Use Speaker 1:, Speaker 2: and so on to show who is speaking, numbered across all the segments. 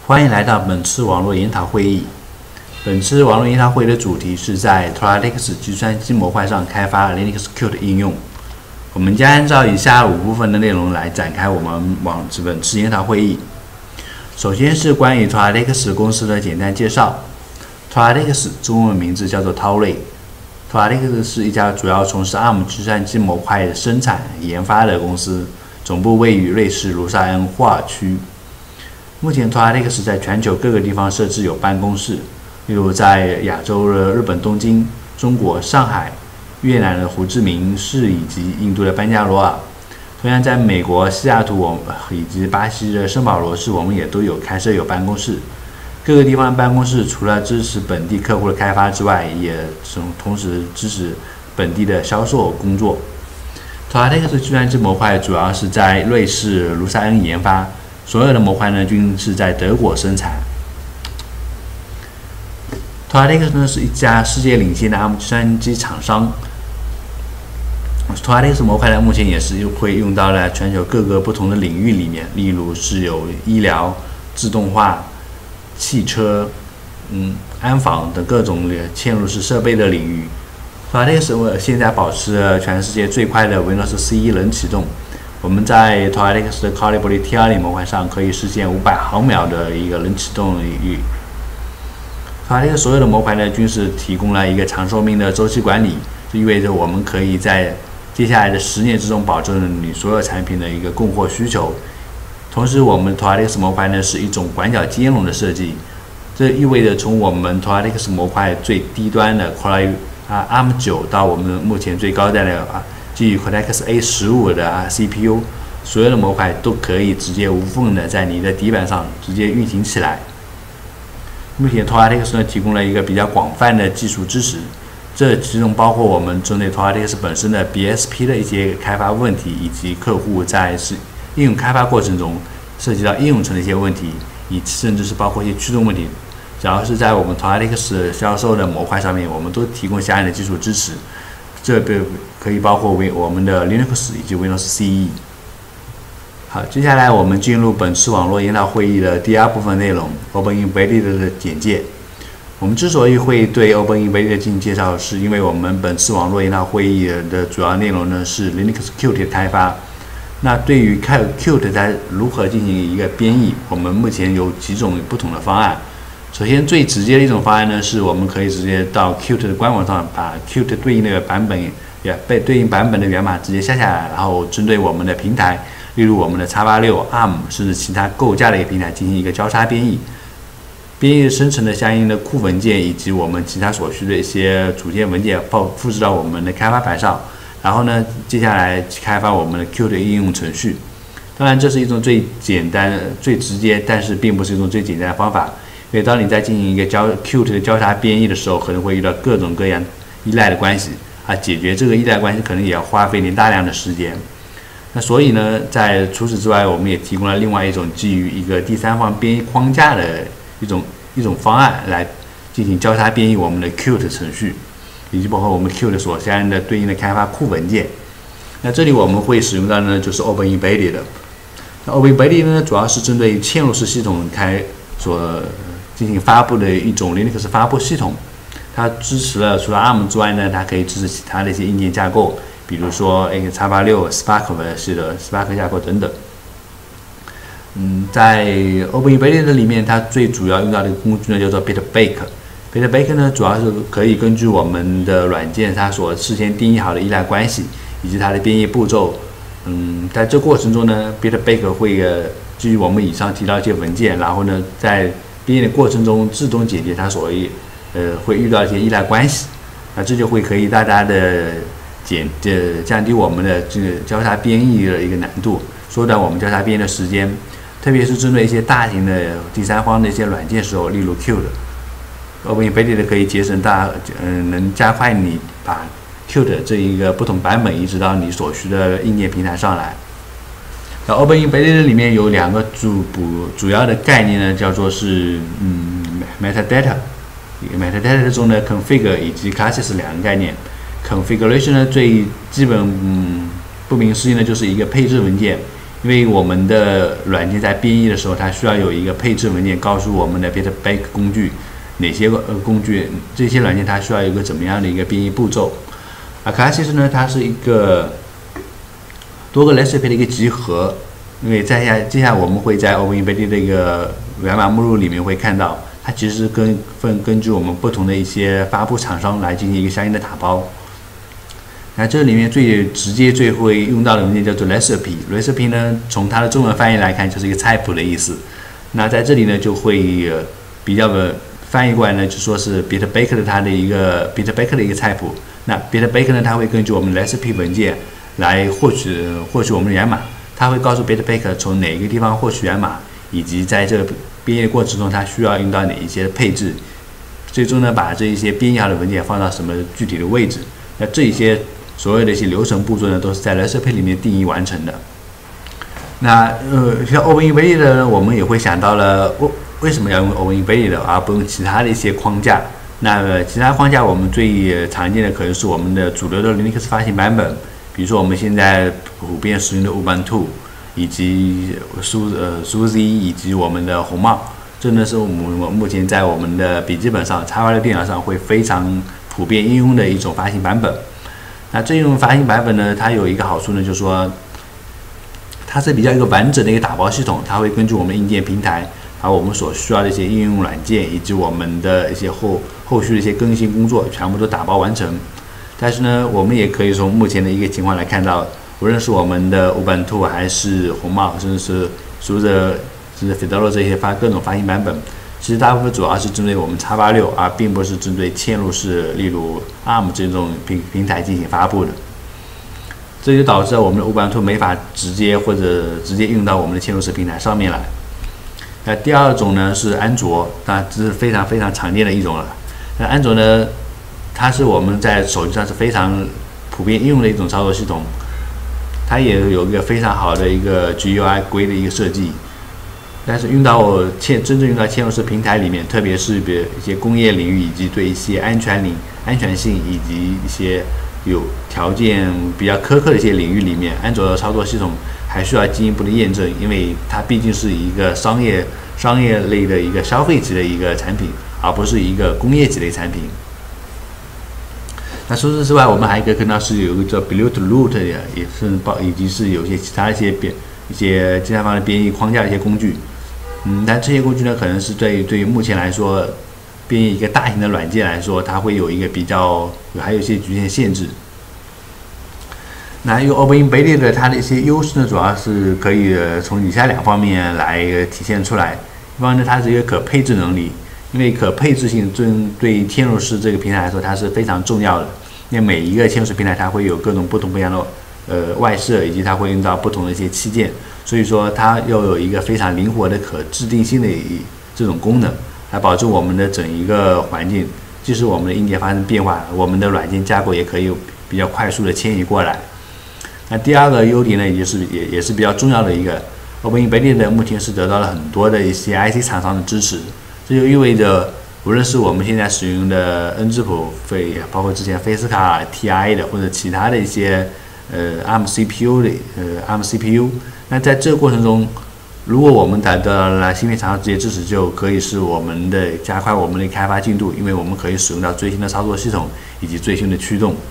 Speaker 1: 欢迎来到本次网络研讨会议。本次网络研讨会的主题是在 Toradex 计算机模块上开发 Linux Qt 应用。我们将按照以下5部分的内容来展开我们本次研讨会议。首先是关于 Toradex 公司的简单介绍。Toradex 中文名字叫做 Toradex 是一家主要从事 ARM 计算机模块生产研发的公司，总部位于瑞士卢塞恩霍尔区。目前 Toradex 在全球各个地方设置有办公室，例如在亚洲的日本东京、中国上海、越南的胡志明市以及印度的班加罗尔。同样在美国西雅图以及巴西的圣保罗市，我们也都有开设有办公室。各个地方的办公室除了支持本地客户的开发之外，也同时支持本地的销售工作。Toradex 计算机模块主要是在瑞士卢塞恩研发，所有的模块呢均是在德国生产。Toradex 呢是一家世界领先的 ARM 计算机厂商。Toradex 模块呢目前也是会用到了全球各个不同的领域里面，例如是有医疗、自动化、汽车、安防等各种嵌入式设备的领域。Toradex 现在保持了全世界最快的 Windows CE 冷启动。我们在 Toradex 的 Colibri T20 模块上可以实现500毫秒的一个冷启动率。Toradex 所有的模块呢均是提供了一个长寿命的周期管理，这意味着我们可以在接下来的10年之中保证你所有产品的一个供货需求。同时，我们 Toradex 模块呢是一种管角兼容的设计，这意味着从我们 Toradex 模块最低端的 ARM9 到我们目前最高端的基于 Cortex A15 的CPU， 所有的模块都可以直接无缝的在你的底板上直接运行起来。目前 Toradex 呢提供了一个比较广泛的技术支持，这其中包括我们针对 Toradex 本身的 BSP 的一些开发问题，以及客户在应用开发过程中涉及到应用层的一些问题，甚至是包括一些驱动问题。只要是在我们 Toradex 销售的模块上面，我们都提供相应的技术支持。这个可以包括我们的 Linux 以及 Windows CE。好，接下来我们进入本次网络研讨会议的第2部分内容 ，OpenEmbedded 的简介。我们之所以会对 OpenEmbedded 进行介绍，是因为我们本次网络研讨会议的主要内容呢是 Linux Qt 的开发。那对于 Qt 它如何进行一个编译，我们目前有几种不同的方案。首先，最直接的一种方案呢，是我们可以直接到 Qt 的官网上，把 Qt 对应的版本被对应版本的源码直接下下来，然后针对我们的平台，例如我们的 x86、ARM 甚至其他构架的一个平台进行一个交叉编译。编译生成的相应的库文件以及我们其他所需的一些组件文件复制到我们的开发板上，然后呢，接下来开发我们的 Qt 应用程序。当然，这是一种最简单、最直接，但是并不是一种最简单的方法。因为当你在进行一个Qt 的交叉编译的时候，可能会遇到各种各样依赖的关系解决这个依赖关系可能也要花费你大量的时间。那所以呢，在除此之外，我们也提供了另外一种基于一个第三方编译框架的一种方案来进行交叉编译我们的 Qt 程序，以及包括我们 Qt 所相应的对应的开发库文件。那这里我们会使用到的呢就是 OpenEmbedded。那 OpenEmbedded 呢主要是针对嵌入式系统所进行发布的一种 Linux 发布系统。它支持了除了 ARM 之外呢，它可以支持其他的一些硬件架构，比如说x86、Spark 系的 Spark 架构等等。在 OpenEmbedded 里面，它最主要用到的一个工具呢叫做 Bitbake。Bitbake 呢主要是可以根据我们的软件它所事先定义好的依赖关系以及它的编译步骤，在这过程中呢 ，Bitbake 会基于我们以上提到一些文件，然后呢在编译的过程中自动解决它所谓会遇到一些依赖关系，那这就会可以大大的降低我们的这个交叉编译的一个难度，缩短我们交叉编译的时间，特别是针对一些大型的第三方的一些软件时候，例如 Qt。OpenEmbedded 可以节省能加快你把 Qt 这一个不同版本移植到你所需的硬件平台上来。那 OpenEmbedded 里面有2个主要的概念呢，叫做是metadata。metadata 中的 config 以及 classes 2个概念。configuration 呢最基本不明思义呢就是一个配置文件， 因为我们的软件在编译的时候，它需要有一个配置文件告诉我们的 bitbake 工具哪些工具，这些软件它需要有一个怎么样的一个编译步骤。卡其实呢，它是一个多个 recipe 的一个集合。因为接下来我们会在 OpenEmbedded 的一个源码目录里面会看到，它其实是根据我们不同的一些发布厂商来进行一个相应的打包。那这里面最直接最会用到的文件叫做 recipe。recipe 呢，从它的中文翻译来看就是一个菜谱的意思。那在这里呢，就会比较的翻译过来呢，就说是 bitbake 的它的一个 bitbake 的一个菜谱。那 bitbake 呢，它会根据我们的 recipe 文件来获取我们的源码。它会告诉 bitbake 从哪个地方获取源码，以及在这个编译的过程中，它需要用到哪一些配置。最终呢，把这一些编译好的文件放到什么具体的位置。那这一些所有的一些流程步骤呢，都是在 recipe 里面定义完成的。那像 OpenEmbedded 呢，我们也会想到了为什么要用 OpenEmbedded 而不用其他的一些框架？那其他框架我们最常见的可能是我们的主流的 Linux 发行版本。比如说我们现在普遍使用的 Ubuntu， 以及SUSE 以及我们的红帽，这呢是我们目前在我们的笔记本上、X86电脑上会非常普遍应用的一种发行版本。那这种发行版本呢，它有一个好处呢，就是说它是比较一个完整的一个打包系统，它会根据我们硬件平台，把我们所需要的一些应用软件以及我们的一些后续的一些更新工作全部都打包完成。但是呢，我们也可以从目前的一个情况来看到，无论是我们的 Ubuntu 还是红帽，甚至是Fedora 这些各种发行版本，其实大部分主要是针对我们 X86， 而并不是针对嵌入式，例如 ARM 这种平台进行发布的。这就导致我们的 Ubuntu 没法直接用到我们的嵌入式平台上面来。那第二种呢是安卓，那这是非常非常常见的一种了。那安卓呢，它是我们在手机上是非常普遍应用的一种操作系统，它也有一个非常好的一个 GUI 规的一个设计，但是真正用到嵌入式平台里面，特别是一些工业领域以及对一些安全性以及一些有条件比较苛刻的一些领域里面，安卓的操作系统还需要进一步的验证，因为它毕竟是一个商业类的一个消费级的一个产品，而不是一个工业级的产品。那除此之外，我们还可以看到是有一个叫 Build Root 也是以及是有些其他一些第三方的编译框架的一些工具。但这些工具呢，可能是对于目前来说，编译一个大型的软件来说，它会有一个还有一些局限限制。那用 OpenEmbedded 它的一些优势呢，主要是可以从以下两方面来体现出来。一方面呢，它是一个可配置能力。因为可配置性对嵌入式这个平台来说，它是非常重要的。因为每一个嵌入式平台，它会有各种不一样的外设，以及它会用到不同的一些器件，所以说它要有一个非常灵活的可制定性的这种功能，来保证我们的整一个环境，即使我们的硬件发生变化，我们的软件架构也可以比较快速的迁移过来。那第二个优点呢，也是比较重要的一个 OpenEmbedded 目前是得到了很多的一些 IC 厂商的支持。这就意味着，无论是我们现在使用的 N 质谱，包括之前菲斯卡 TI 的，或者其他的一些ARM CPU 的ARM CPU， 那在这个过程中，如果我们得到了芯片厂商直接支持，就可以使我们的加快我们的开发进度，因为我们可以使用到最新的操作系统以及最新的驱动。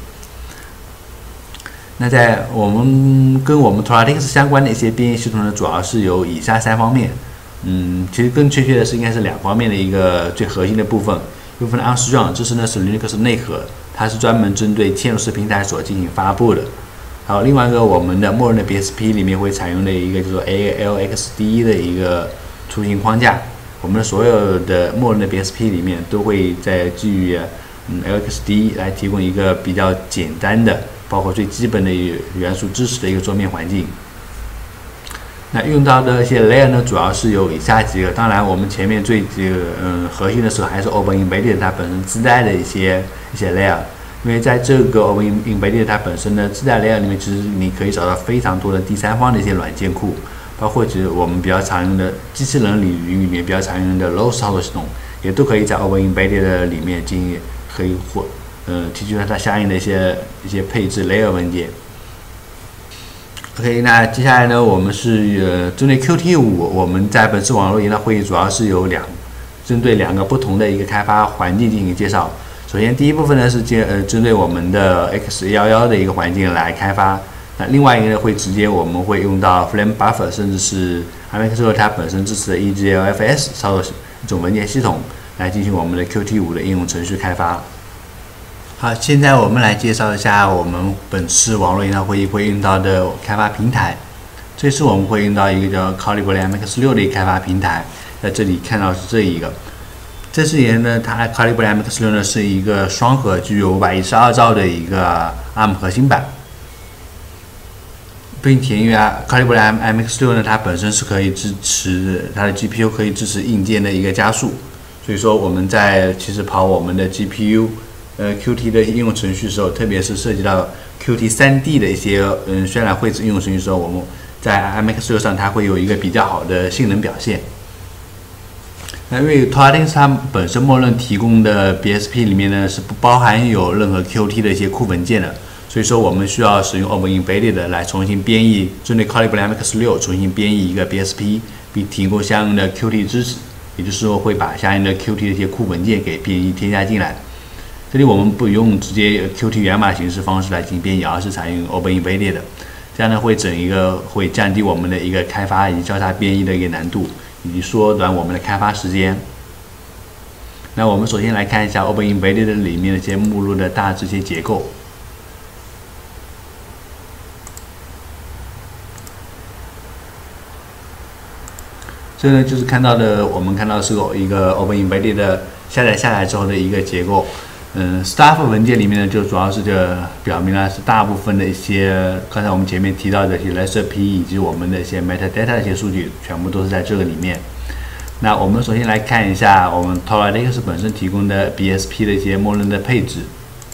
Speaker 1: 那在我们跟我们 Toradex 相关的一些编译系统呢，主要是有以下3方面。其实更确切的是应该是2方面的一个最核心的部分。一部分的 Xorg， 这是呢是 Linux 内核，它是专门针对嵌入式平台所进行发布的。还有另外一个我们的默认的 BSP 里面会采用的一个叫做 eglfs 的一个图形框架。我们的所有的默认的 BSP 里面都会在基于eglfs 来提供一个比较简单的，包括最基本的元素支持的一个桌面环境。那用到的一些 layer 呢，主要是有以下几个。当然，我们前面核心的时候还是 OpenEmbedded 它本身自带的一些 layer。因为在这个 OpenEmbedded 它本身的自带 layer 里面，其实你可以找到非常多的第三方的一些软件库，包括其实我们比较常用的机器人领域里面比较常用的 ROS 操作系统，也都可以在 OpenEmbedded 里面可以提取它相应的一些配置 layer 文件。 OK， 那接下来呢，我们是针对 Qt5，我们在本次网络研讨会议主要是有针对两个不同的一个开发环境进行介绍。首先，第一部分呢是针对我们的 X11的一个环境来开发。那另外一个呢会直接我们会用到 framebuffer， 甚至是 i.MX 它本身支持的 eglfs 操作一种文件系统来进行我们的 Qt5的应用程序开发。好，现在我们来介绍一下我们本次网络研讨会议会用到的开发平台。这次我们会用到一个叫 Colibri i.MX 6的一个开发平台，在这里看到是这一个。这次呢，它 Colibri i.MX 6呢是一个双核，具有512兆的一个 ARM 核心版。并且因为Colibri i.MX 6呢，它本身是可以支持它的 GPU 可以支持硬件的一个加速，所以说我们其实跑我们的 GPU Qt 的应用程序的时候，特别是涉及到 Qt 3D 的一些渲染绘制应用程序的时候，我们在 i.MX 6上它会有一个比较好的性能表现。那因为 Toradex 它本身默认提供的 BSP 里面呢是不包含有任何 Qt 的一些库文件的。所以说，我们需要使用 OpenEmbedded 来重新编译，针对 Colibri i.MX 6重新编译一个 BSP， 并提供相应的 Qt 支持，也就是说会把相应的 Qt 的一些库文件给编译添加进来。这里我们不用直接 Qt 源码形式方式来进行编译，而是采用 OpenEmbedded， 这样呢会降低我们的一个开发以及交叉编译的一个难度，以及缩短我们的开发时间。那我们首先来看一下 OpenEmbedded 里面的一些目录的大致一些结构。这呢就是我们看到是一个 OpenEmbedded 的下载下来之后的一个结构。staff 文件里面呢，就主要是表明了是大部分的一些刚才我们前面提到的一些 recipe 以及我们的一些 metadata 的一些数据，全部都是在这个里面。那我们首先来看一下我们 Toradex 本身提供的 BSP 的一些默认的配置。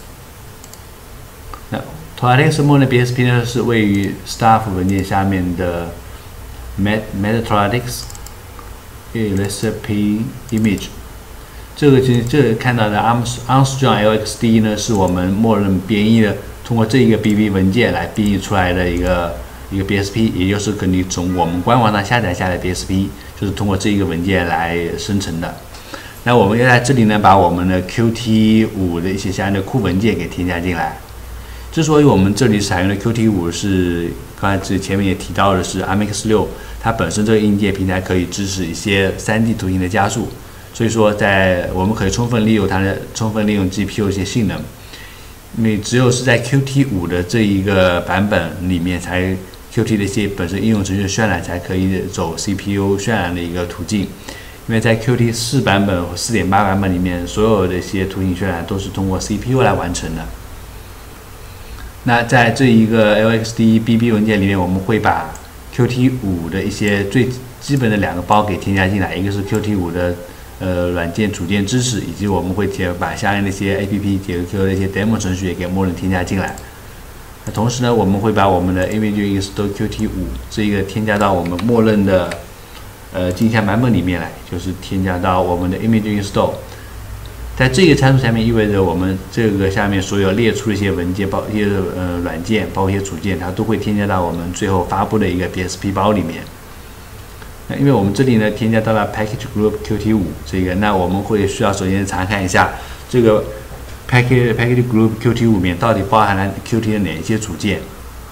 Speaker 1: 那 Toradex 默认的 BSP 呢是位于 staff 文件下面的 Toradex recipe image， 这个看到的 Armstrong LXD 呢，是我们默认编译的，通过这一个 BB 文件来编译出来的一个 BSP， 也就是根据从我们官网上下载下来的 BSP， 就是通过这一个文件来生成的。那我们要在这里呢，把我们的 Qt5的一些相应的库文件给添加进来。之所以我们这里采用的 Qt5是刚才前面也提到的是 i.MX 6，它本身这个硬件平台可以支持一些 3D 图形的加速，所以说我们可以充分利用 GPU 一些性能。因为只有是在 Qt5的这一个版本里面，才 Qt 的一些本身应用程序渲染才可以走 CPU 渲染的一个途径。因为在 Qt 4版本和 4.8 版本里面，所有的一些图形渲染都是通过 CPU 来完成的。那在这一个 LXD BB 文件里面，我们会把 Qt5的一些最基本的2个包给添加进来，一个是 Qt5的软件组件支持，以及我们会把相应的一些 APP 解决 Q 的一些 demo 程序也给默认添加进来。那同时呢，我们会把我们的 image install Qt5 这一个添加到我们默认的镜像版本里面来，就是添加到我们的 image install。在这个参数下面，意味着我们这个下面所有列出的一些文件，包括一些软件，包括一些组件，它都会添加到我们最后发布的一个 BSP 包里面。那因为我们这里呢添加到了 package group Qt5 这个，那我们会需要首先查看一下这个 package group Qt5 里面到底包含了 Qt 的哪一些组件。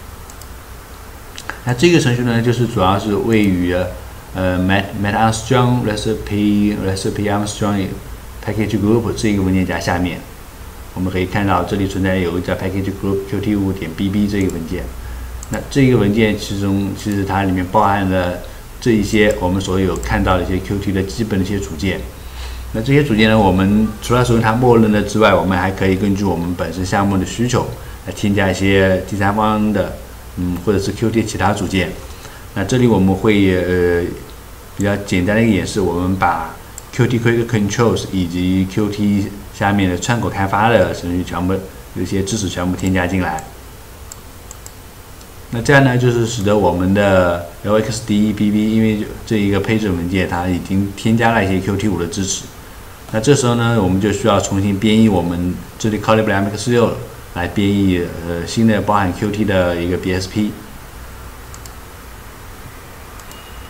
Speaker 1: 那这个程序呢，就是主要是位于Armstrong recipe Armstrong package group 这个文件夹下面，我们可以看到这里存在有一个叫 package group Qt5.bb 这个文件。那这个文件其实它里面包含了这一些我们所有看到的一些 Qt 的基本的一些组件。那这些组件呢，我们除了使用它默认的之外，我们还可以根据我们本身项目的需求来添加一些第三方的或者是 Qt 其他组件。那这里我们会比较简单的一个演示，我们把 Qt Quick Controls 以及 Qt 下面的窗口开发的程序全部有些支持全部添加进来。那这样呢，就是使得我们的 LXD BB 因为这一个配置文件它已经添加了一些 Qt5的支持。那这时候呢，我们就需要重新编译我们这里 Colibri i.MX 6来编译新的包含 Qt 的一个 BSP。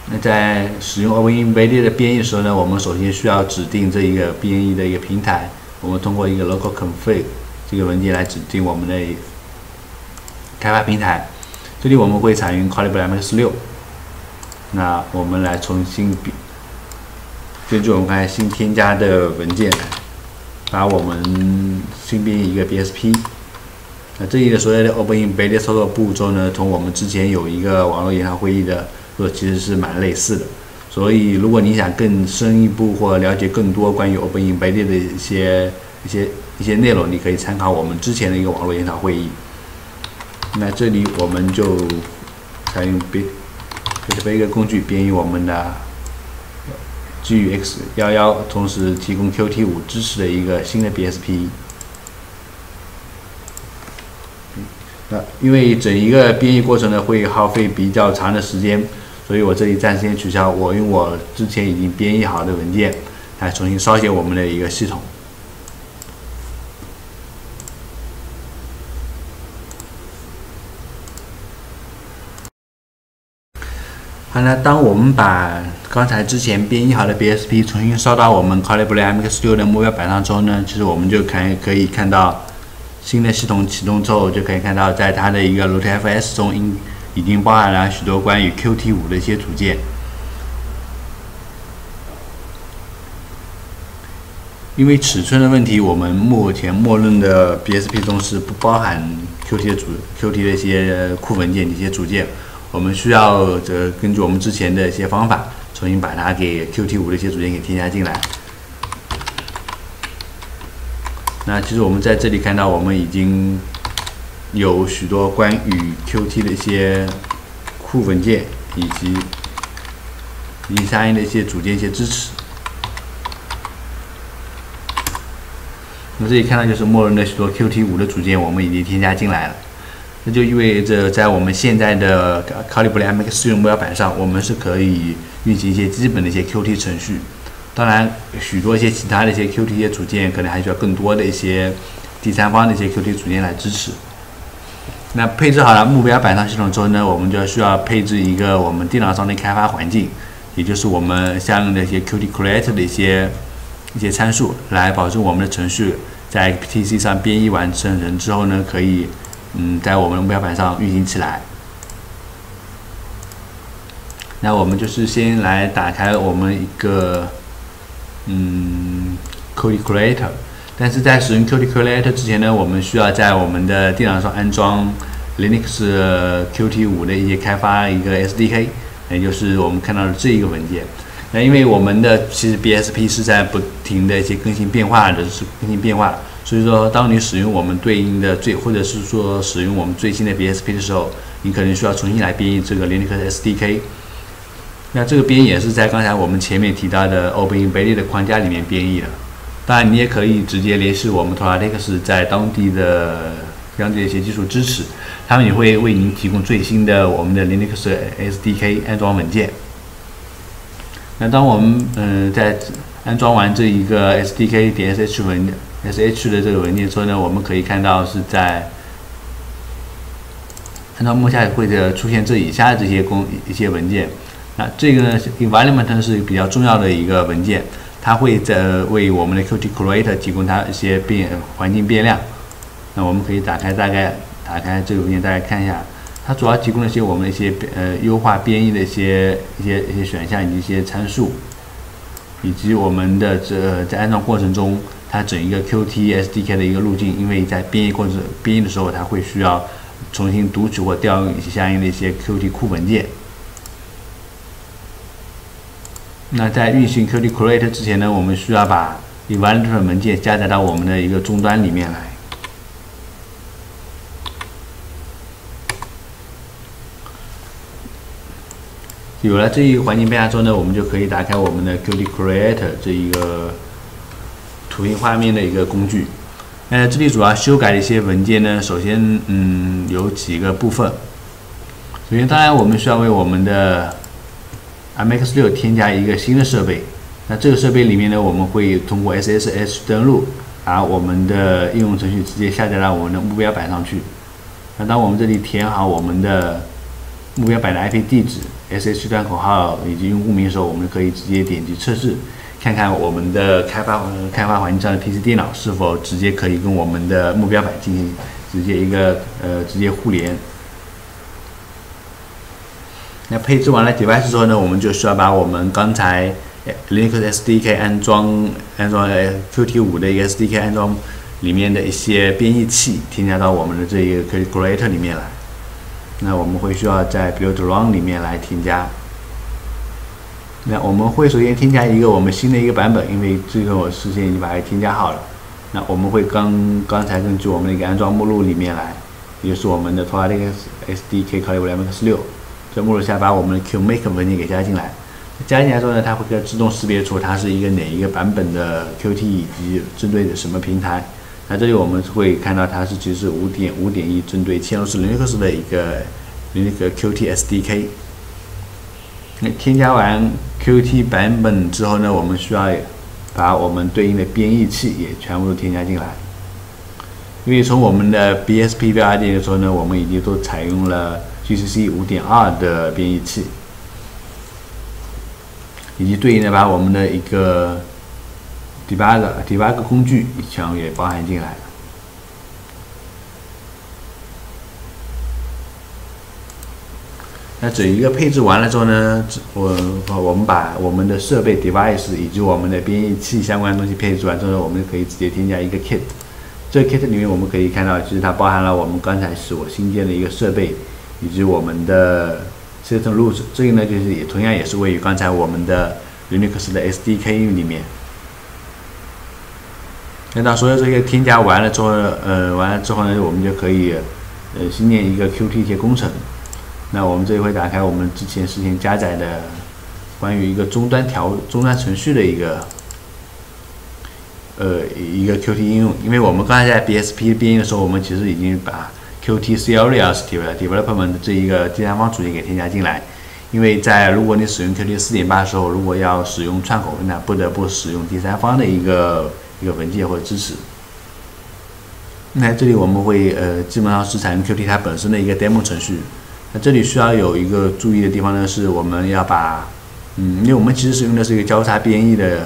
Speaker 1: 那在使用 OpenEmbedded 的编译的时候呢，我们首先需要指定这一个编译的一个平台。我们通过一个 local config 这个文件来指定我们的开发平台。这里我们会采用 Colibri i.MX 6。那我们来重新根据我们刚才新添加的文件，把我们新编译一个 BSP。那这里的所有的 OpenEmbedded 操作步骤呢，同我们之前有一个网络研讨会议的其实是蛮类似的。所以，如果你想更深一步或了解更多关于 OpenEmbedded 的一些内容，你可以参考我们之前的一个网络研讨会议。那这里我们就采用一个工具编译我们的基于 X11，同时提供 Qt5 支持的一个新的 BSP。那因为整一个编译过程呢会耗费比较长的时间，所以我这里暂时先取消。我用我之前已经编译好的文件来重新烧写我们的一个系统。好，那当我们把刚才之前编译好的 BSP 重新烧到我们 Colibri i.MX 6的目标板上之后呢，其实我们就可以看到新的系统启动之后，就可以看到在它的一个 rootfs 中已经包含了许多关于 Qt5 的一些组件。因为尺寸的问题，我们目前默认的 BSP 中是不包含 Qt 的一些库文件的一些组件。我们需要根据我们之前的一些方法，重新把它给 Qt5 的一些组件给添加进来。那其实我们在这里看到，我们已经有许多关于 Qt 的一些库文件以及相应的一些组件一些支持。那这里看到就是默认的许多 Qt5 的组件，我们已经添加进来了。这就意味着，在我们现在的 Colibri i.MX 4目标板上，我们是可以运行一些基本的一些 Qt 程序。当然，许多一些其他的一些 Qt 一些组件，可能还需要更多的一些第三方的一些 Qt 组件来支持。那配置好了目标板上系统之后呢，我们就需要配置一个我们电脑上的开发环境，也就是我们相应的一些 Qt Creator 的一些参数，来保证我们的程序在 PC 上编译完成之后呢，可以在我们的目标板上运行起来。那我们就是先来打开我们一个Qt Creator， 但是在使用 Qt Creator 之前呢，我们需要在我们的电脑上安装 Linux Qt5 的一些开发一个 SDK， 也就是我们看到的这一个文件。那因为我们的其实 BSP 是在不停的一些更新变化，所以说当你使用我们对应的或者是说使用我们最新的 BSP 的时候，你可能需要重新来编译这个 Linux SDK。那这个编译也是在刚才我们前面提到的 OpenEmbedded 的框架里面编译的。当然，你也可以直接联系我们 Toradex 在当地的一些技术支持，他们也会为您提供最新的我们的 Linux SDK 安装文件。那当我们在安装完这一个 SDK 点 sh 的这个文件之后呢，我们可以看到是在安装目下会出现这以下的这些文件。那这个呢 environment 是比较重要的一个文件，它会为我们的 Qt Creator 提供它一些环境变量。那我们可以打开这个文件，大家看一下，它主要提供了一些我们的一些优化编译的一些选项以及一些参数，以及我们的在安装过程中，它整一个 Qt SDK 的一个路径，因为在编译的时候，它会需要重新读取或调用相应的一些 Qt 库文件。那在运行 Qt Creator 之前呢，我们需要把 environment 文件加载到我们的一个终端里面来。有了这一个环境变化之后呢，我们就可以打开我们的 Qt Creator 这一个图形画面的一个工具。这里主要修改的一些文件呢，首先有几个部分。首先，当然我们需要为我们的i.MX 6添加一个新的设备。那这个设备里面呢，我们会通过 SSH 登录，把我们的应用程序直接下载到我们的目标板上去。那当我们这里填好我们的目标板的 IP 地址、SH 端口号以及用户名的时候，我们可以直接点击测试，看看我们的开发环境上的 PC 电脑是否直接可以跟我们的目标板进行直接互联。那配置完了 device 之后呢，我们就需要把我们刚才 Linux SDK 安装Qt5 的一个 SDK 安装里面的一些编译器添加到我们的这一个 Creator 里面来。那我们会需要在 Build Run 里面来添加。那我们会首先添加一个我们新的一个版本，因为这个我事先已经把它添加好了。那我们会刚才根据我们的一个安装目录里面来，也就是我们的 Toradex SDK Colibri i.MX 6。在目录下把我们的 QMake 文件给加进来，加进来之后呢，它会自动识别出它是哪一个版本的 Qt 以及针对什么平台。那这里我们会看到它其实是 5.1 针对嵌入式 Linux 的一个Qt SDK。那添加完 Qt 版本之后呢，我们需要把我们对应的编译器也全部都添加进来。因为从我们的 BSP 标点的时候呢，我们已经都采用了GCC 5.2 的编译器，以及对应的把我们的一个 debug 工具全也包含进来。那这一个配置完了之后呢，我们把我们的设备 device 以及我们的编译器相关的东西配置完之后呢，我们可以直接添加一个 kit。这个 kit 里面我们可以看到，其实它包含了我们刚才所新建的一个设备。以及我们的 System Root， 这个呢就是同样也是位于刚才我们的 Linux 的 SDK 里面。那当所有这些添加完了之后，呢，我们就可以新建一个 Qt 一些工程。那我们这里会打开我们之前事先加载的关于一个终端程序的一个 Qt 应用，因为我们刚才在 BSP 编译的时候，我们其实已经把Qt Serious Development 这一个第三方组件给添加进来，因为如果你使用 Qt 4.8的时候，如果要使用串口，那不得不使用第三方的一个文件或者支持。那这里我们会基本上是采用 Qt 它本身的一个 demo 程序。那这里需要有一个注意的地方呢，是我们要把因为我们其实使用的是一个交叉编译的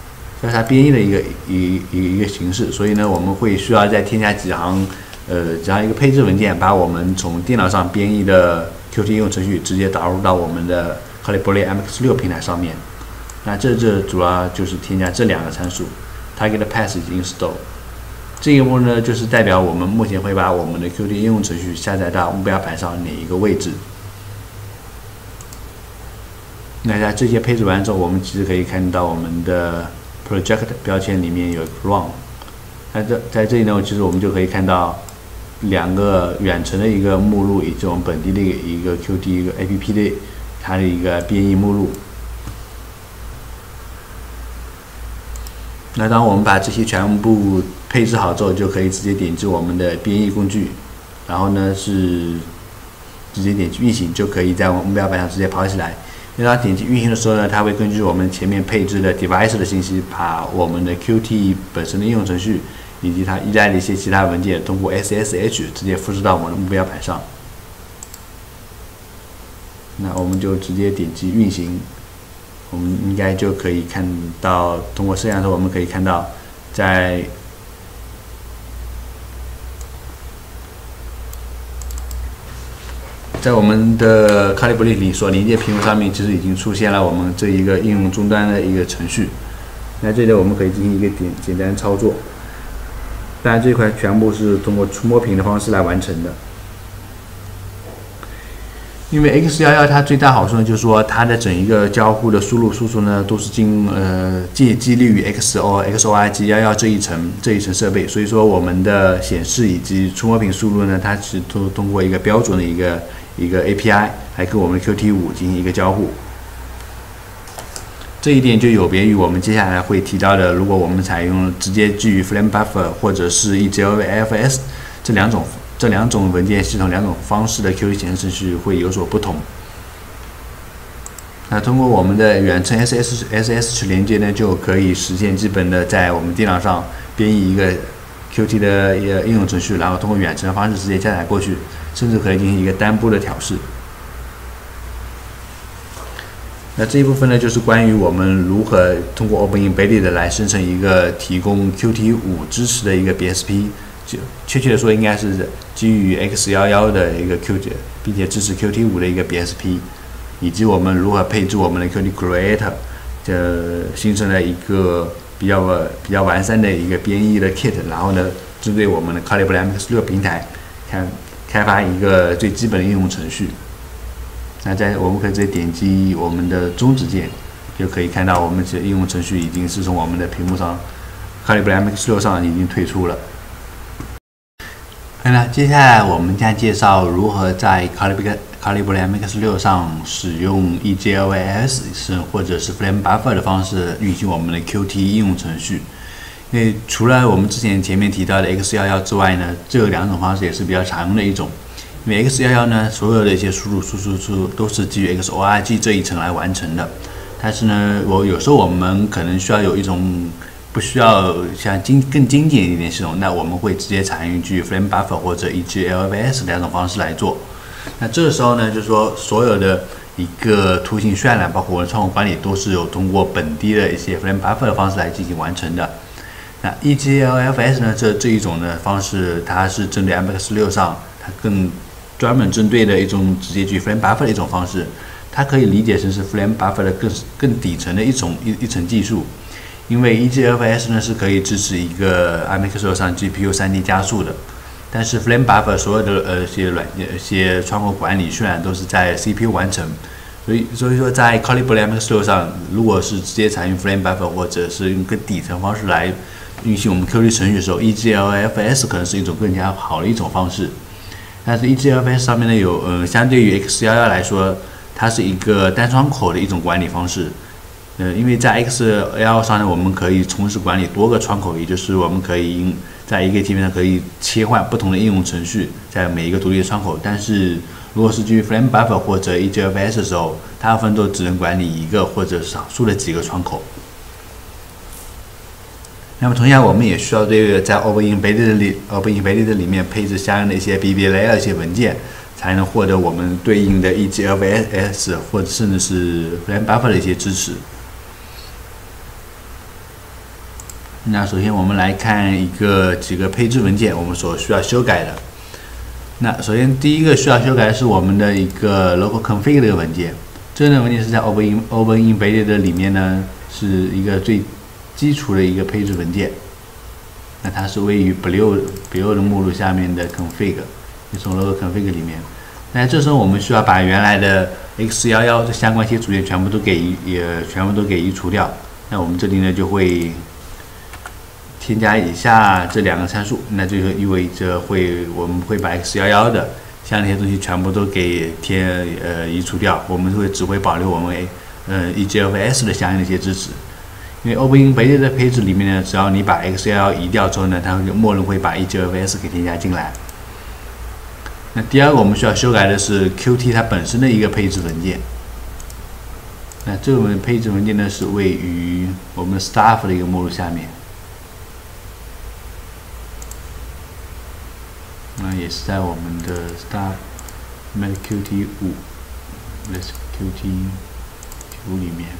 Speaker 1: 一个形式，所以呢，我们会需要再添加几行一个配置文件，把我们从电脑上编译的 Qt 应用程序直接导入到我们的 Colibri i.MX 6平台上面。那这主要就是添加这两个参数 ，target path 以及 install。这一步呢，就是代表我们目前会把我们的 Qt 应用程序下载到目标板上哪一个位置。那在这些配置完之后，我们其实可以看到我们的 Project 标签里面有 Run。那在这里呢，其实我们就可以看到两个远程的一个目录，以及我们本地的一个 Qt 一个 APP 的它的一个编译目录。那当我们把这些全部配置好之后，就可以直接点击我们的编译工具，然后呢是直接点击运行，就可以在我们目标板上直接跑起来。因为它点击运行的时候呢，它会根据我们前面配置的 device 的信息，把我们的 Qt 本身的应用程序以及它依赖的一些其他文件，通过 SSH 直接复制到我们的目标板上。那我们就直接点击运行，我们应该就可以看到，通过摄像头我们可以看到，在我们的 Colibri 里所连接屏幕上面，其实已经出现了我们这一个应用终端的一个程序。那这里我们可以进行一个简单操作。当然这一块全部是通过触摸屏的方式来完成的。因为 X11它最大好处呢，就是说它的整一个交互的输入输出呢，都是激励于 XORG 11这一层设备，所以说我们的显示以及触摸屏输入呢，它是通过一个标准的一个 API 来跟我们 Qt5 进行一个交互。这一点就有别于我们接下来会提到的，如果我们采用直接基于 framebuffer 或者是 eglfs 这两种文件系统两种方式的 Qt 显示程序会有所不同。那通过我们的远程 SSH 连接呢，就可以实现基本的在我们电脑上编译一个 Qt 的应用程序，然后通过远程的方式直接加载过去，甚至可以进行一个单步的调试。 那这一部分呢，就是关于我们如何通过 OpenEmbedded 来生成一个提供 Qt5支持的一个 BSP， 就确切的说，应该是基于 X11的一个 Qt， 并且支持 Qt5的一个 BSP， 以及我们如何配置我们的 Qt Creator， 形成了一个比较完善的一个编译的 kit， 然后呢，针对我们的 Colibri i.MX 6平台，开发一个最基本的应用程序。那我们可以直接点击我们的中指键，就可以看到我们这应用程序已经是从我们的屏幕上 Colibri i.MX 6上已经退出了。那接下来我们将介绍如何在 Colibri i.MX 6上使用 eglfs 或者是 framebuffer 的方式运行我们的 Qt 应用程序。因为除了我们前面提到的 X11之外呢，这两种方式也是比较常用的一种。因为 X11呢，所有的一些输入输出都是基于 Xorg 这一层来完成的。但是呢，有时候我们可能需要有一种不需要像更精简一点系统，那我们会直接采用基于 framebuffer 或者 eglfs 两种方式来做。那这个时候呢，就是说所有的一个图形渲染，包括我的窗口管理，都是有通过本地的一些 framebuffer 的方式来进行完成的。那 eglfs 呢，这一种的方式，它是针对 i.MX 6上，它更专门针对的一种直接基于 framebuffer 的一种方式，它可以理解成是 framebuffer 的更底层的一层技术。因为 eglfs 呢是可以支持一个 i.MX 6上 GPU 3D 加速的，但是 framebuffer 所有的一些窗口管理渲染都是在 CPU 完成。所以说在 Colibri i.MX 6上，如果是直接采用 framebuffer 或者是用更底层方式来运行我们 Qt 程序的时候 ，eglfs 可能是一种更加好的一种方式。但是 eglfs 上面呢相对于 X11来说，它是一个单窗口的一种管理方式。因为在 X11上呢，我们可以同时管理多个窗口，也就是我们可以在一个界面上可以切换不同的应用程序，在每一个独立的窗口。但是如果是基于 framebuffer 或者 eglfs 的时候，大部分都只能管理一个或者少数的几个窗口。那么同样，我们也需要对在 OpenEmbedded 里面配置相应的一些 BB layer 一些文件，才能获得我们对应的 eglfs 或者甚至是 framebuffer 的一些支持。那首先我们来看几个配置文件，我们所需要修改的。那首先第一个需要修改的是我们的一个 local config 的文件，这个文件是在 OpenEmbedded 里面呢是一个最基础的一个配置文件。那它是位于 below 的目录下面的 config， 就从 local config 里面。那这时候我们需要把原来的 X11的相关一些组件全部都给移除掉。那我们这里呢就会添加以下这两个参数，那就意味着我们会把 X11的像那些东西全部都给移除掉，我们只会保留我们eglfs 的相应的一些支持。因为 OpenEmbedded 的配置里面呢，只要你把 X11移掉之后呢，它就默认会把 eglfs 给添加进来。那第二个我们需要修改的是 Qt 它本身的一个配置文件。那这个配置文件呢是位于我们 Staff 的一个目录下面。那也是在我们的 Start Qt 5 Qt 5里面，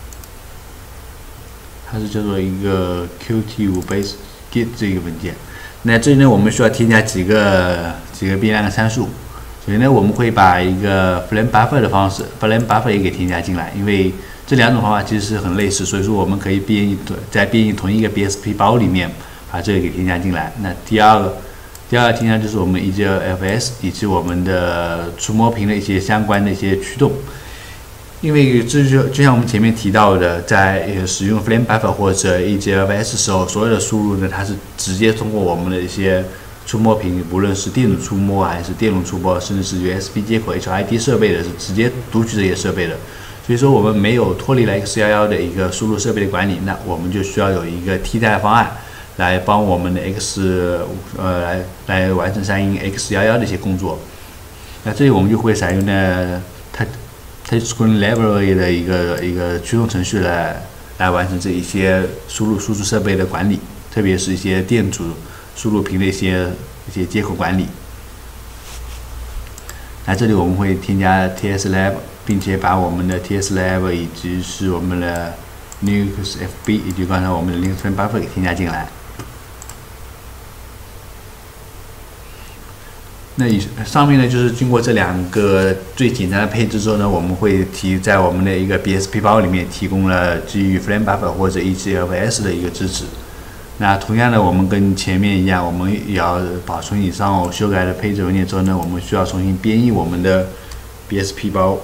Speaker 1: 它是叫做一个 Qt 5 Base Git 这个文件。那这里呢，我们需要添加几个变量的参数。首先呢，我们会把一个 framebuffer 的方式 ，framebuffer 也给添加进来，因为这两种方法其实是很类似，所以说我们可以在编译同一个 BSP 包里面把这个给添加进来。那第二个添加就是我们 eglfs 以及我们的触摸屏的一些相关的一些驱动。因为就像我们前面提到的，在使用 framebuffer 或者 eglfs 时候，所有的输入呢，它是直接通过我们的一些触摸屏，无论是电子触摸还是电容触摸，甚至是 USB 接口 HID 设备的，是直接读取这些设备的。所以说我们没有脱离了 X11的一个输入设备的管理，那我们就需要有一个替代的方案来帮我们的来完成相应 X11的一些工作。那这里我们就会采用呢touchscreen library 的一个驱动程序来完成这一些输入输出设备的管理，特别是一些电阻输入屏的一些接口管理。那这里我们会添加 TSLab 并且把我们的 TS-level 以及是我们的 eglfs 以及刚才我们的 Linux framebuffer 给添加进来。那上面呢，就是经过这2个最简单的配置之后呢，我们会在我们的一个 BSP 包里面提供了基于 framebuffer 或者 eglfs 的一个支持。那同样的，我们跟前面一样，我们也要保存以上修改的配置文件之后呢，我们需要重新编译我们的 BSP 包。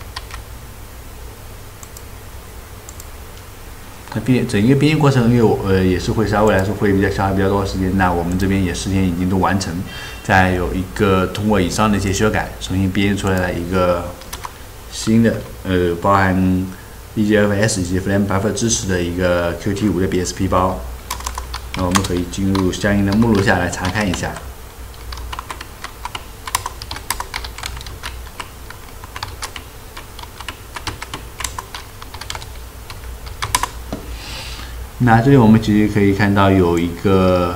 Speaker 1: 那整一个编译过程也是会稍微来说会消耗比较多的时间。那我们这边也事先已经都完成，再有一个通过以上的一些修改，重新编译出来了一个新的包含 eglfs 以及 framebuffer 支持的一个 Qt5的 BSP 包。那我们可以进入相应的目录下来查看一下。那这里我们其实可以看到有一个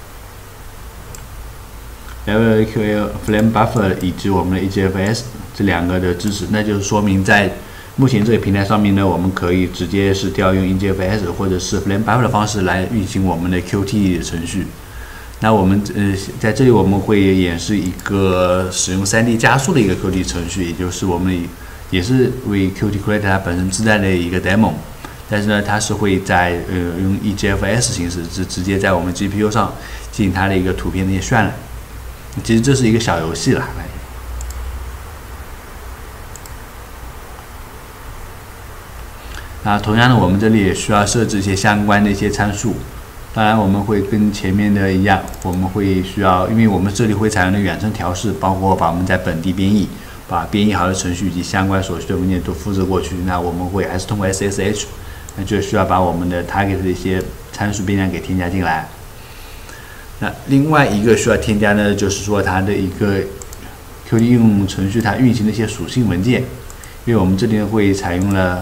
Speaker 1: eglfs framebuffer 以及我们的 eglfs 这2个的支持，那就是说明在目前这个平台上面呢，我们可以直接是调用 eglfs 或者是 framebuffer 的方式来运行我们的 Qt 程序。那我们在这里我们会演示一个使用3D 加速的一个 Qt 程序，也就是我们也是为 Qt Creator 它本身自带的一个 demo， 但是呢，它是会在用 eglfs 形式直接在我们 GPU 上进行它的一个图片的一些渲染。其实这是一个小游戏啦。那同样的，我们这里也需要设置一些相关的一些参数。当然，我们会跟前面的一样，我们会需要，因为我们这里会采用的远程调试，包括把我们在本地编译，把编译好的程序以及相关所需的文件都复制过去。那我们会还是通过 SSH， 那就需要把我们的 target 的一些参数变量给添加进来。那另外一个需要添加呢，就是说它的一个 Qt 应用程序它运行的一些属性文件，因为我们这里会采用了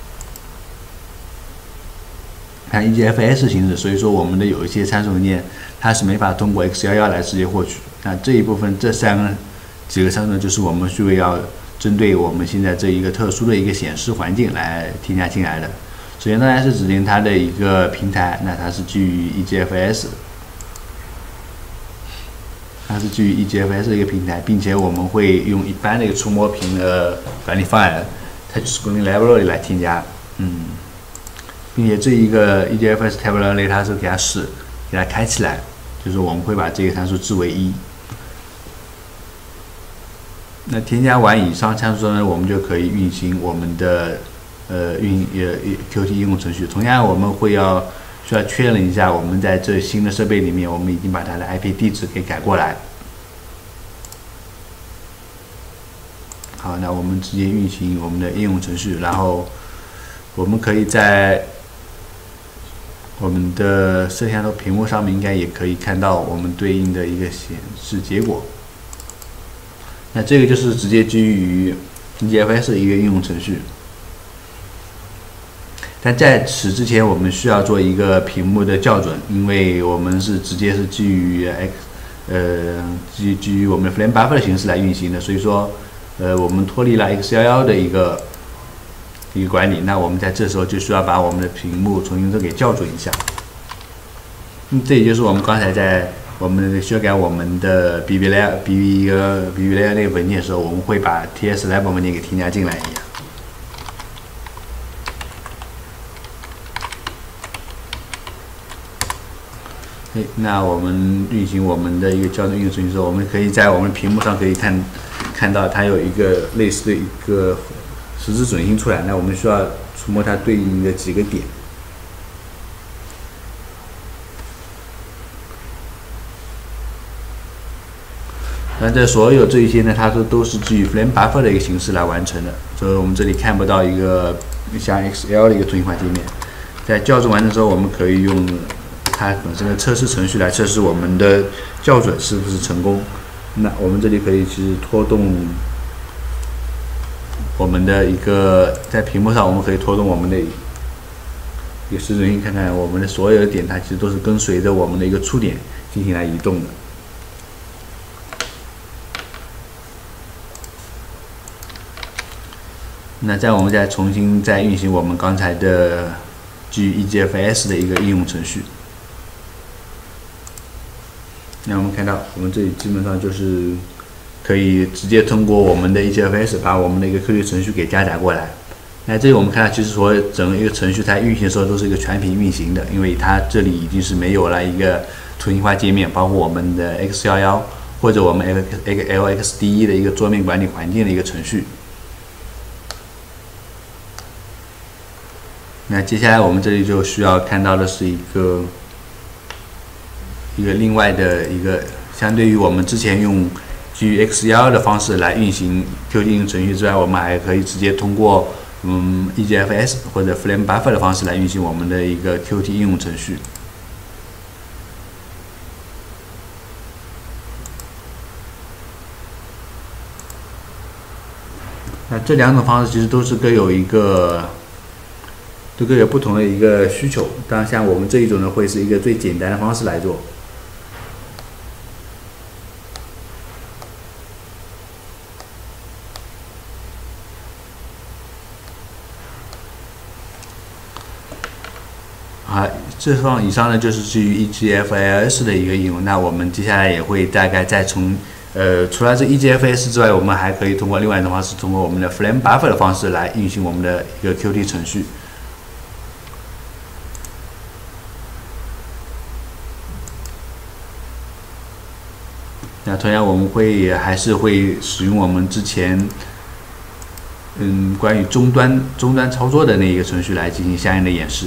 Speaker 1: 看 eglfs 形式，所以说我们的有一些参数文件它是没法通过 X11来直接获取。那这一部分这几个参数就是我们需要针对我们现在这一个特殊的一个显示环境来添加进来的。首先当然是指定它的一个平台，那它是基于 eglfs， 它是基于 eglfs 的一个平台，并且我们会用一般的一个触摸屏的管理方案 TouchScreen Library 来添加，并且这一个 eglfs Library 它是给它开起来，就是我们会把这个参数置为1。那添加完以上参数呢，我们就可以运行我们的Qt 应用程序。同样，我们需要确认一下，我们在这新的设备里面，我们已经把它的 IP 地址给改过来。好，那我们直接运行我们的应用程序，然后我们可以在我们的摄像头屏幕上面应该也可以看到我们对应的一个显示结果。那这个就是直接基于 eglfs 的一个应用程序。但在此之前，我们需要做一个屏幕的校准，因为我们是直接是基于基于我们的 framebuffer 的形式来运行的，所以说我们脱离了 X11的一个管理。那我们在这时候就需要把我们的屏幕重新给校准一下。这也就是我们刚才在我们修改我们的 BB layer 那个文件的时候，我们会把 TS-level 文件给添加进来一样。那我们运行我们的一个校准应用程序的时候，我们可以在我们屏幕上可以看到它有一个类似的一个十字准星出来。那我们需要触摸它对应的几个点。那这所有这一些呢，它都是基于 framebuffer 的一个形式来完成的，所以我们这里看不到一个像 XL 的一个图形化界面。在校准完成之后，我们可以用它本身的测试程序来测试我们的校准是不是成功。那我们这里可以其实拖动我们的一个在屏幕上，我们可以拖动我们的一个十字星，看看我们的所有的点，它其实都是跟随着我们的一个触点进行来移动的。 那我们再重新运行我们刚才的基于 eglfs 的一个应用程序。那我们看到，我们这里基本上就是可以直接通过我们的 eglfs 把我们的一个 Qt 程序给加载过来。那这里我们看到，其实说整个一个程序在运行的时候都是一个全屏运行的，因为它这里已经是没有了一个图形化界面，包括我们的 X11或者我们 LXDE 的一个桌面管理环境的一个程序。那接下来我们这里就需要看到的是一个另外的一个，相对于我们之前用基于 X11的方式来运行 Qt 应用程序之外，我们还可以直接通过eglfs 或者 framebuffer 的方式来运行我们的一个 Qt 应用程序。那这两种方式其实都是各有不同的一个需求。当然，像我们这一种呢，会是一个最简单的方式来做。好，以上呢就是基于 eglfs 的一个应用。那我们接下来也会大概再从除了这 eglfs 之外，我们还可以通过另外一种方式，通过我们的 framebuffer 的方式来运行我们的一个 Qt 程序。那同样，我们还是会使用我们之前关于终端操作的那一个程序来进行相应的演示。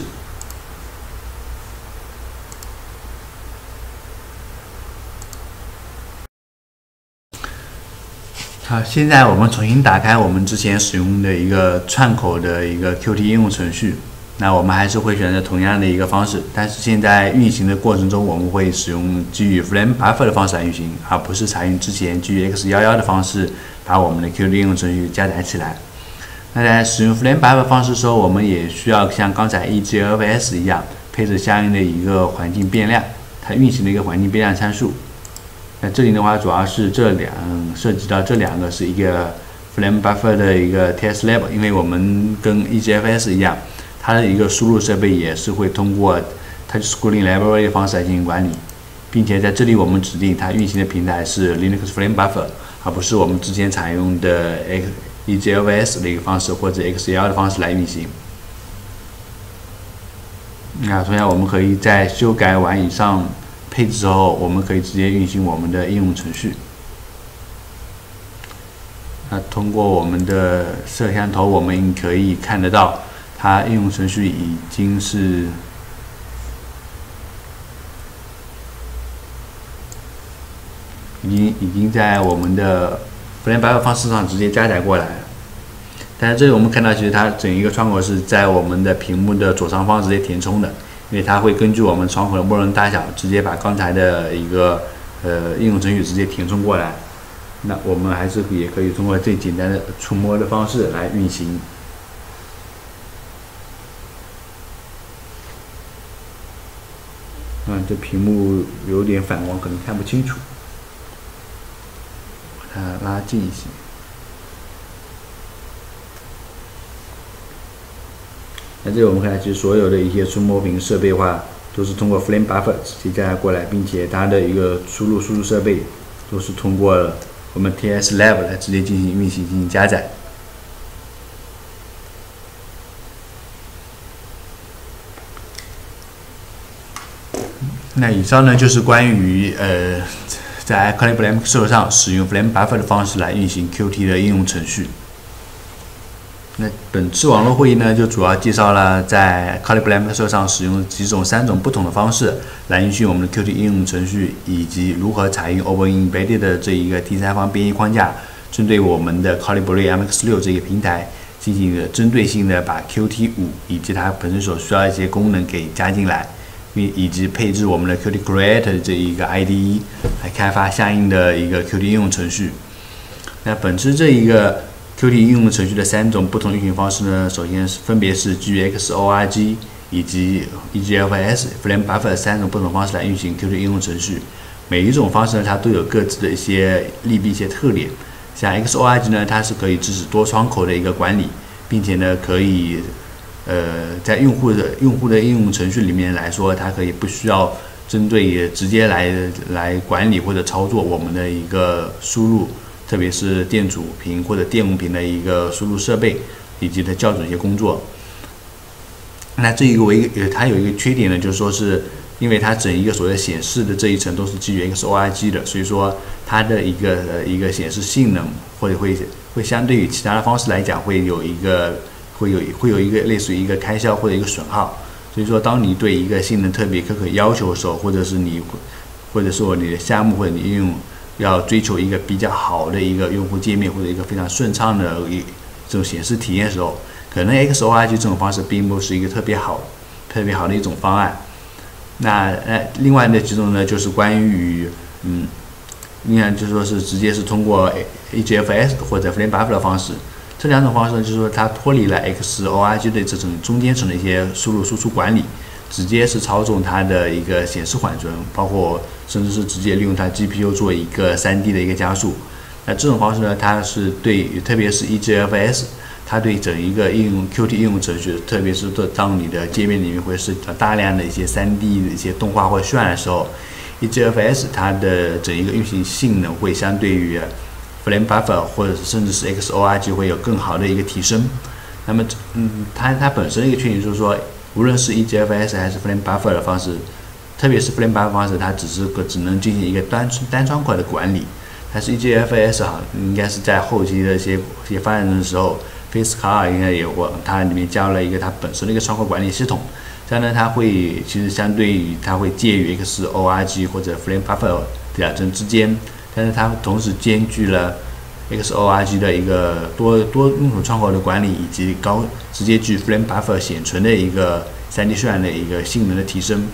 Speaker 1: 好，现在我们重新打开我们之前使用的一个串口的一个 Qt 应用程序。那我们还是会选择同样的一个方式，但是现在运行的过程中，我们会使用基于 framebuffer 的方式来运行，而不是采用之前基于 X11的方式把我们的 Qt 应用程序加载起来。那在使用 framebuffer 方式的时候，我们也需要像刚才 eglfs 一样，配置相应的一个环境变量，它运行的一个环境变量参数。那这里的话，主要是涉及到这两个是一个 framebuffer 的一个 TestLab， 因为我们跟 eglfs 一样。它的一个输入设备也是会通过 TouchScreen Library 的方式来进行管理，并且在这里我们指定它运行的平台是 Linux framebuffer， 而不是我们之前采用的 eglfs 的一个方式或者 X11的方式来运行。那同样，我们可以在修改完以上配置之后，我们可以直接运行我们的应用程序。那通过我们的摄像头，我们可以看得到。它应用程序已经在我们的 framebuffer 方式上直接加载过来了。但是这里我们看到，其实它整一个窗口是在我们的屏幕的左上方直接填充的，因为它会根据我们窗口的默认大小，直接把刚才的一个应用程序直接填充过来。那我们还是也可以通过最简单的触摸的方式来运行。这屏幕有点反光，可能看不清楚，把它拉近一些。那这里我们看，其实所有的一些触摸屏设备的话，都是通过 framebuffer 直接加载过来，并且它的一个输入设备都是通过我们 TestLab 来直接进行运行、进行加载。那以上呢就是关于在 Colibri MX 上使用 framebuffer 的方式来运行 Qt 的应用程序。那本次网络会议呢就主要介绍了在 Colibri MX 上使用3种不同的方式来运行我们的 Qt 应用程序，以及如何采用 OpenEmbedded 的这一个第三方编译框架，针对我们的 Colibri MX6 这个平台进行针对性的把 Qt 5以及它本身所需要的一些功能给加进来。以及配置我们的 Qt Create 这一个 IDE 来开发相应的一个 Qt 应用程序。那本次这一个 Qt 应用程序的3种不同运行方式呢，首先分别是基于 Xorg 以及 eglfs、framebuffer 3种不同方式来运行 Qt 应用程序。每一种方式呢，它都有各自的一些利弊、一些特点。像 Xorg 呢，它是可以支持多窗口的一个管理， 并且呢可以在用户的应用程序里面来说，它可以不需要针对直接来管理或者操作我们的一个输入，特别是电阻频或者电容频的一个输入设备以及的校准一些工作。那这一个它有一个缺点呢，就是说是因为它整一个所谓显示的这一层都是基于 Xorg 的，所以说它的一个显示性能会相对于其他的方式来讲会有一个类似于一个开销或者一个损耗。所以说，当你对一个性能特别苛刻要求的时候，或者说你的项目或者你应用要追求一个比较好的一个用户界面或者一个非常顺畅的这种显示体验的时候，可能 Xorg 这种方式并不是一个特别好的一种方案。那另外的几种呢，就是关于另外就是说是直接是通过 eglfs 或者 framebuffer 的方式。这两种方式呢，就是说它脱离了 Xorg 的这种中间层的一些输入输出管理，直接是操纵它的一个显示缓存，包括甚至是直接利用它 GPU 做一个3D 的一个加速。那这种方式呢，它是对，特别是 eglfs， 它对整一个Qt 应用程序，特别是当你的界面里面会涉及到大量的一些3D 的一些动画或渲染的时候， eglfs 它的整一个运行性能会相对于framebuffer 或者是甚至是 Xorg 会有更好的一个提升。那么它本身的一个缺点就是说，无论是 eglfs 还是 framebuffer 的方式，特别是 framebuffer 方式，它只能进行一个单窗口的管理。但是 eglfs 应该是在后期的一些发展的时候，Xorg 应该也它里面加入了一个它本身的一个窗口管理系统。这样呢，它会其实相对于它会介于 Xorg 或者 framebuffer 两者之间。但是它同时兼具了 Xorg 的一个多用途窗口的管理，以及直接具 framebuffer 显存的一个3D 渲染的一个性能的提升。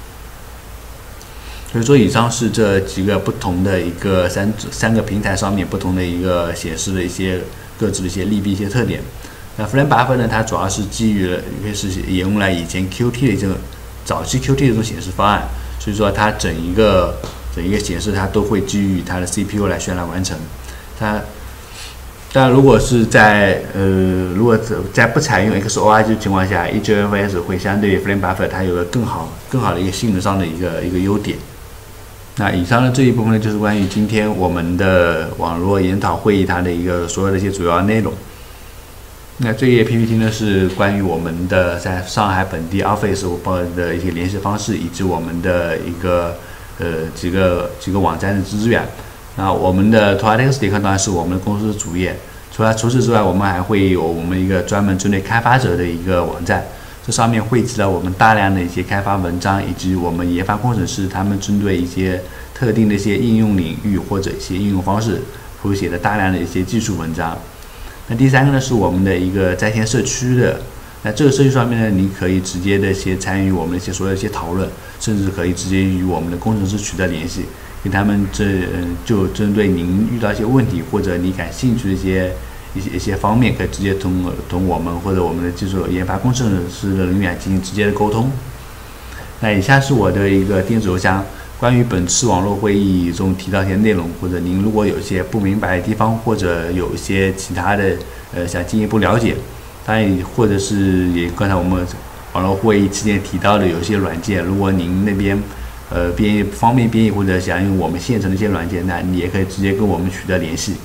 Speaker 1: 所以说，以上是这几个不同的一个三个平台上面不同的一个显示的一些各自的一些利弊、一些特点。那 framebuffer 呢，它主要是基于沿用了以前 Qt 的这种早期 Qt 的这种显示方案，所以说它整一个显示它都会基于它的 CPU 来渲染完成。但如果是如果在不采用 Xorg 的情况下， eglfs 会相对于 framebuffer 它有个更好的一个性能上的一个优点。那以上的这一部分呢，就是关于今天我们的网络研讨会议它的一个所有的一些主要内容。那这一页 PPT 呢，是关于我们的在上海本地 Office 的一些联系方式，以及我们的一个几个网站的资源。那我们的 Toradex 当然是我们的公司的主页。除此之外，我们还会有我们一个专门针对开发者的一个网站，这上面汇集了我们大量的一些开发文章，以及我们研发工程师他们针对一些特定的一些应用领域或者一些应用方式谱写的大量的一些技术文章。那第三个呢，是我们的一个在线社区的。那这个社区上面呢，你可以直接的参与我们的所有一些讨论，甚至可以直接与我们的工程师取得联系，跟他们就针对您遇到一些问题或者你感兴趣的一些方面，可以直接同我们或者我们的技术研发工程师的人员进行直接的沟通。那以下是我的一个电子邮箱，关于本次网络会议中提到一些内容，或者您如果有一些不明白的地方，或者有一些其他的想进一步了解，当然或者是也刚才我们网络会议期间提到的有一些软件，如果您那边方便编译或者想用我们现成的一些软件，那你也可以直接跟我们取得联系。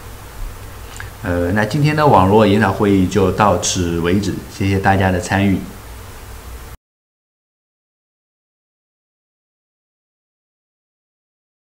Speaker 1: 那今天的网络研讨会议就到此为止，谢谢大家的参与。